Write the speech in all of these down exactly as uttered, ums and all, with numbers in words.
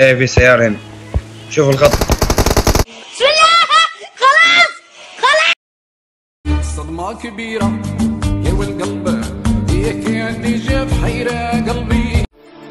ايه في سيارة هنا. شوف الخط. بسم الله. خلاص خلاص. صدمه كبيره يا والقلب هيك عندي جاب حيره قلبي.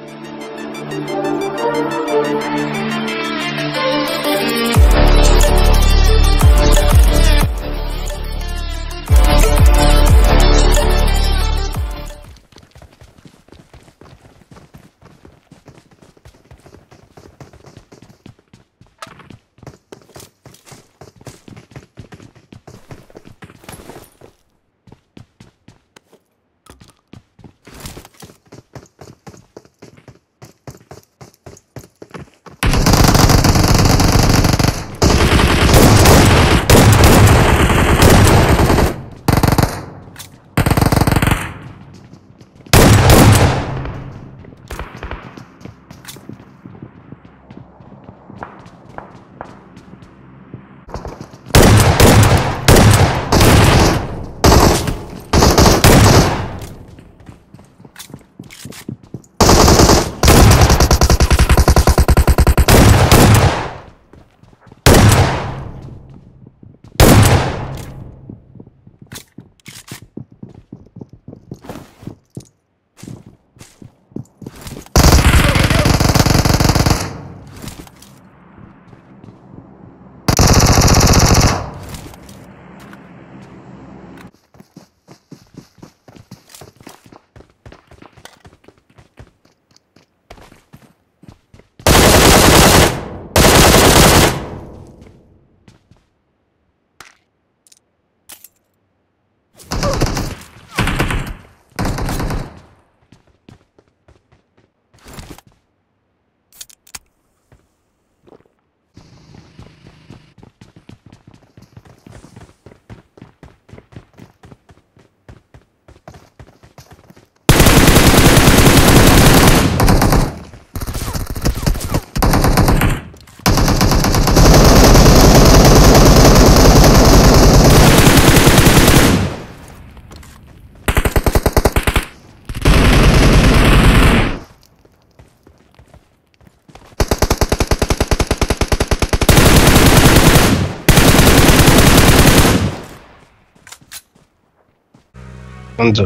انزل.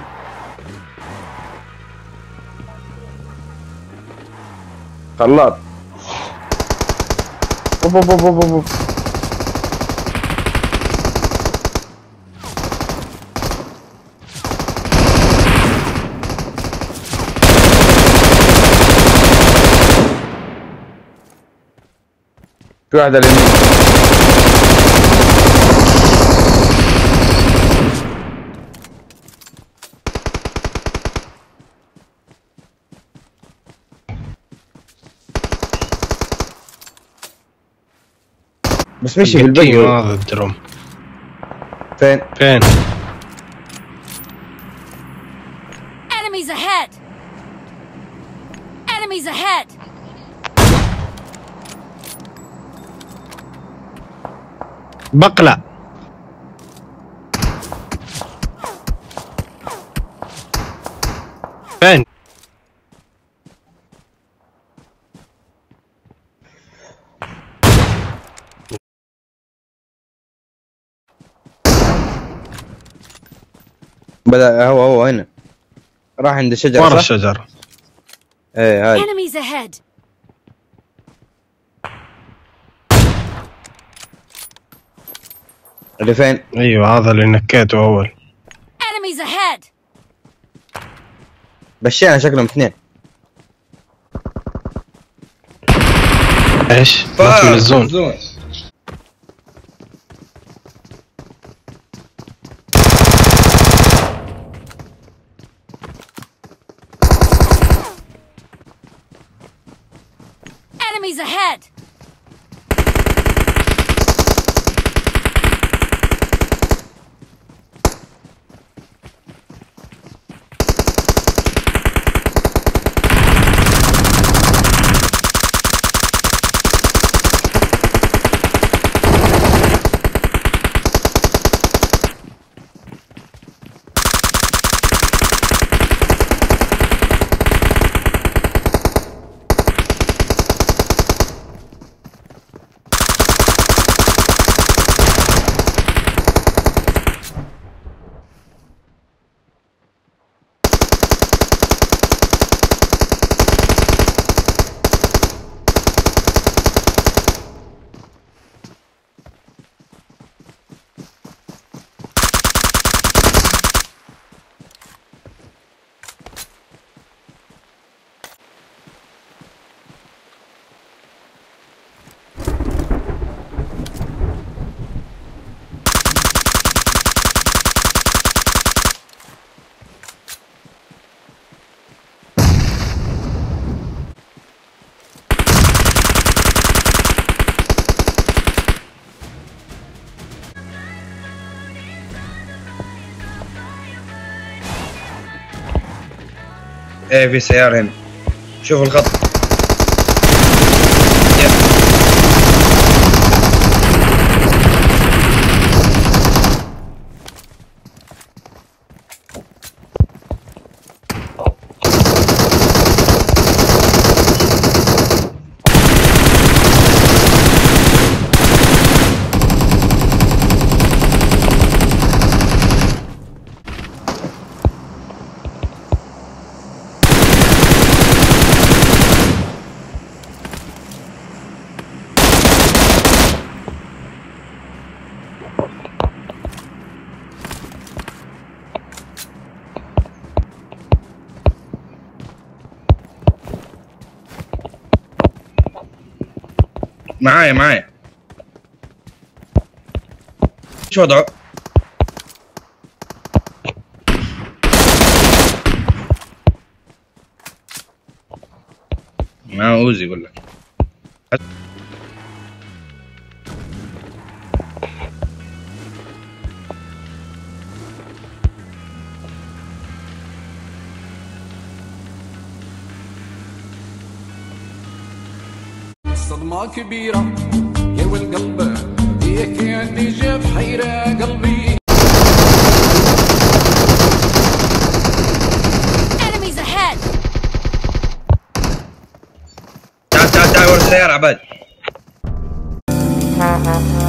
خلاط. اوف اوف اوف اوف اوف. في واحد على اليمين. بس مشي بالبقي. ما الدروم. فين؟ فين؟ Enemies ahead. Enemies ahead. بقلع. فين؟ بدأ هو هو هنا. راح عند الشجرة. ورا الشجرة. ايه هاي. Enemies ahead. اللي فين؟ ايوه هذا اللي نكيته اول. Enemies ahead. بشينا شكلهم اثنين. ايش؟ مات من الزون. Enemies ahead. ايه في سيارة هنا. شوف الخط. معايا معايا. ايش وضعه؟ ما اوزي يقول لك. صدمه كبيره يا والقلب هيك عندي جاب حيره قلبي. Enemies ahead! تعال تعال تعال ورا السيارة عباد.